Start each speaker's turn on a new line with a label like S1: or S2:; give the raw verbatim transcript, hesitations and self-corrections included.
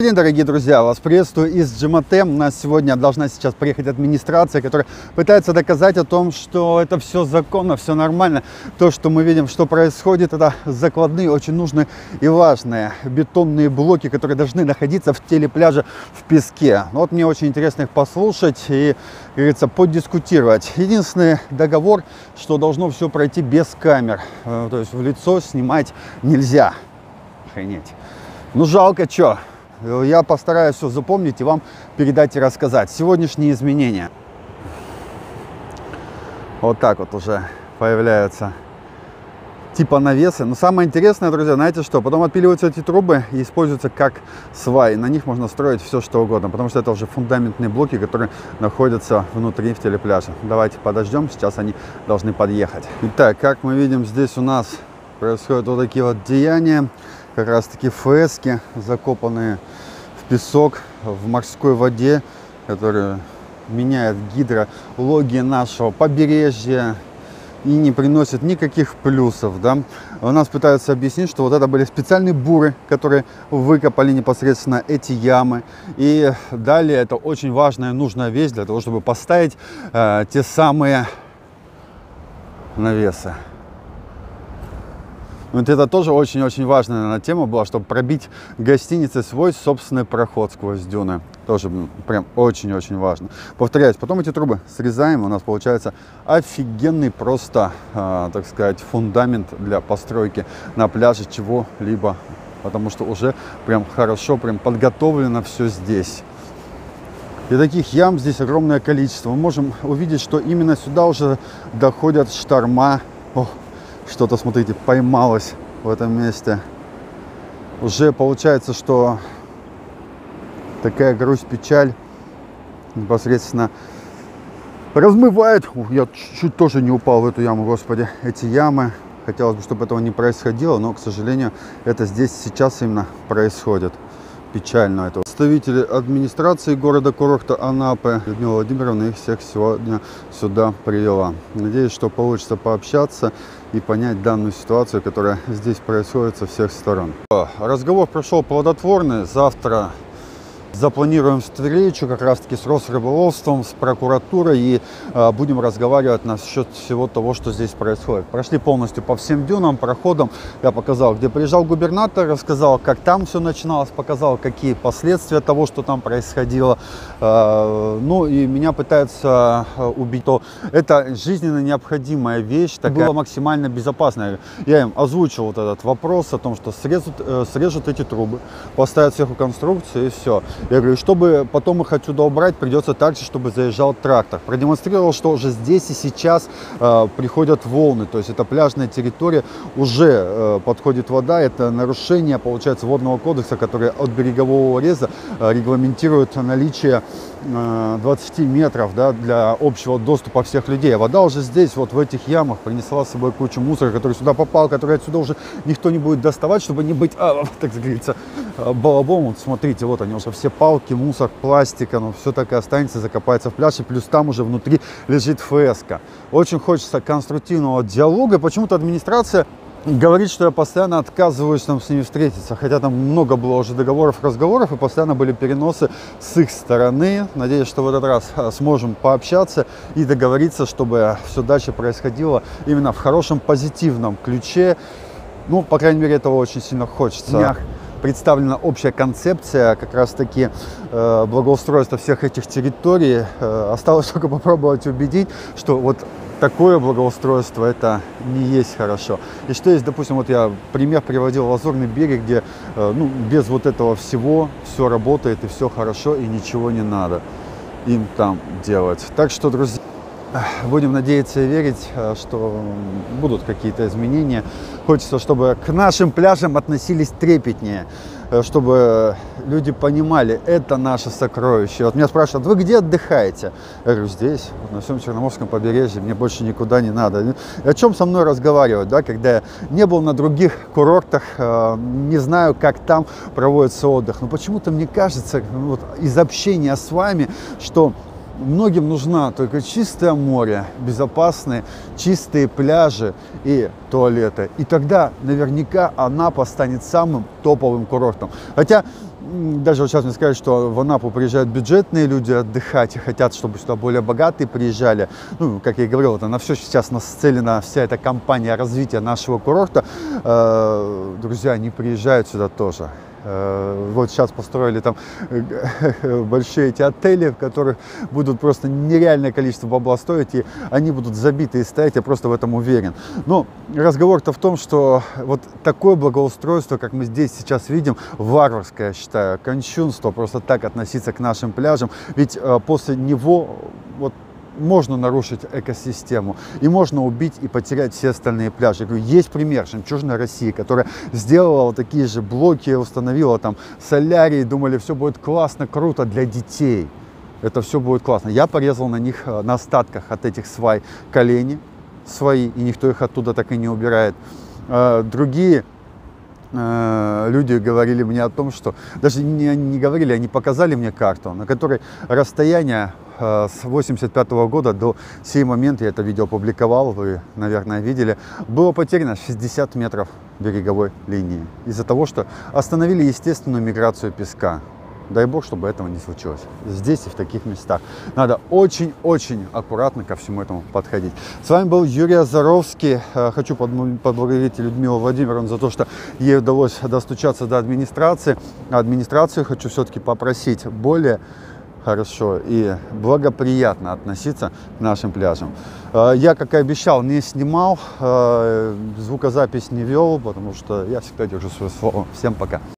S1: День, дорогие друзья, вас приветствую из ДжимАТ. У нас сегодня должна сейчас приехать администрация, которая пытается доказать о том, что это все законно, все нормально. То, что мы видим, что происходит, это закладные, очень нужные и важные бетонные блоки, которые должны находиться в теле пляжа в песке. Вот мне очень интересно их послушать и, как говорится, подискутировать. Единственный договор, что должно все пройти без камер, то есть в лицо снимать нельзя. Охренеть. Ну жалко, что. Я постараюсь все запомнить и вам передать и рассказать. Сегодняшние изменения. Вот так вот уже появляются типа навесы. Но самое интересное, друзья, знаете что? Потом отпиливаются эти трубы и используются как сваи. На них можно строить все, что угодно. Потому что это уже фундаментные блоки, которые находятся внутри в теле пляжа. Давайте подождем. Сейчас они должны подъехать. Итак, как мы видим, здесь у нас происходят вот такие вот деяния. Как раз таки фрески, закопанные в песок, в морской воде, которые меняют гидрологии нашего побережья и не приносят никаких плюсов. Да? У нас пытаются объяснить, что вот это были специальные буры, которые выкопали непосредственно эти ямы. И далее это очень важная, нужная вещь для того, чтобы поставить э, те самые навесы. Вот это тоже очень-очень важная, наверное, тема была, чтобы пробить гостинице свой собственный проход сквозь дюны. Тоже прям очень-очень важно. Повторяюсь, потом эти трубы срезаем, у нас получается офигенный просто, э, так сказать, фундамент для постройки на пляже чего-либо. Потому что уже прям хорошо, прям подготовлено все здесь. И таких ям здесь огромное количество. Мы можем увидеть, что именно сюда уже доходят шторма. О, что-то, смотрите, поймалось в этом месте. Уже получается, что такая грусть, печаль непосредственно размывает. Я чуть тоже не упал в эту яму, господи. Эти ямы, хотелось бы, чтобы этого не происходило, но, к сожалению, это здесь сейчас именно происходит. Печально это. Представители администрации города-курорта Анапы Людмила Владимировна их всех сегодня сюда привела. Надеюсь, что получится пообщаться и понять данную ситуацию, которая здесь происходит со всех сторон. Разговор прошел плодотворный. Завтра запланируем встречу как раз таки с Росрыболовством, с прокуратурой и э, будем разговаривать насчет всего того, что здесь происходит. Прошли полностью по всем дюнам, проходам. Я показал, где приезжал губернатор, рассказал, как там все начиналось, показал, какие последствия того, что там происходило. Э, ну и меня пытаются убить, то это жизненно необходимая вещь, такая была максимально безопасная. Я им озвучил вот этот вопрос о том, что срежут, э, срежут эти трубы, поставят сверху конструкцию и все. Я говорю, чтобы потом их отсюда убрать, придется также, чтобы заезжал трактор. Продемонстрировал, что уже здесь и сейчас э, приходят волны, то есть это пляжная территория, уже э, подходит вода, это нарушение, получается, водного кодекса, который от берегового реза э, регламентирует наличие э, двадцати метров, да, для общего доступа всех людей. А вода уже здесь, вот в этих ямах, принесла с собой кучу мусора, который сюда попал, который отсюда уже никто не будет доставать, чтобы не быть, а, так говорится, балабом. Вот смотрите, вот они уже все палки, мусор, пластика, ну все так и останется, закопается в пляж, и плюс там уже внутри лежит фреска. Очень хочется конструктивного диалога. Почему-то администрация говорит, что я постоянно отказываюсь там с ними встретиться, хотя там много было уже договоров, разговоров, и постоянно были переносы с их стороны. Надеюсь, что в этот раз сможем пообщаться и договориться, чтобы все дальше происходило именно в хорошем, позитивном ключе. Ну, по крайней мере, этого очень сильно хочется. Представлена общая концепция как раз таки э, благоустройства всех этих территорий. Э, осталось только попробовать убедить, что вот такое благоустройство это не есть хорошо. И что есть, допустим, вот я пример приводил Лазурный берег, где э, ну, без вот этого всего все работает и все хорошо, и ничего не надо им там делать. Так что, друзья, будем надеяться и верить, что будут какие-то изменения. Хочется, чтобы к нашим пляжам относились трепетнее, чтобы люди понимали, это наше сокровище. Вот меня спрашивают, вы где отдыхаете? Я говорю, здесь, на всем Черноморском побережье, мне больше никуда не надо. И о чем со мной разговаривать, да, когда я не был на других курортах, не знаю, как там проводится отдых. Но почему-то мне кажется, вот, из общения с вами, что многим нужна только чистое море, безопасные, чистые пляжи и туалеты. И тогда наверняка Анапа станет самым топовым курортом. Хотя Даже вот сейчас мне сказали, что в Анапу приезжают бюджетные люди отдыхать и хотят, чтобы сюда более богатые приезжали. Ну, как я и говорил, это на все сейчас нацелена вся эта кампания развития нашего курорта. Э, друзья, они приезжают сюда тоже. Вот сейчас построили там большие эти отели, в которых будут просто нереальное количество бабла стоить, и они будут забиты и стоять, я просто в этом уверен. Но разговор-то в том, что вот такое благоустройство, как мы здесь сейчас видим, варварское, я считаю, кощунство просто так относиться к нашим пляжам, ведь после него вот можно нарушить экосистему, и можно убить и потерять все остальные пляжи. Я говорю, есть пример Жемчужной России, которая сделала вот такие же блоки, установила там солярий, думали, все будет классно, круто для детей. Это все будет классно. Я порезал на них, на остатках от этих свай колени свои, и никто их оттуда так и не убирает. Другие люди говорили мне о том, что даже не, не говорили, они показали мне карту, на которой расстояние с восемьдесят пятого года до сей момента, я это видео опубликовал, вы, наверное, видели, было потеряно шестьдесят метров береговой линии из-за того, что остановили естественную миграцию песка. Дай бог, чтобы этого не случилось. Здесь и в таких местах. Надо очень-очень аккуратно ко всему этому подходить. С вами был Юрий Озоровский. Хочу поблагодарить Людмилу Владимировну за то, что ей удалось достучаться до администрации. Администрацию хочу все-таки попросить более хорошо и благоприятно относиться к нашим пляжам. Я, как и обещал, не снимал, звукозапись не вел, потому что я всегда держу свое слово. Всем пока.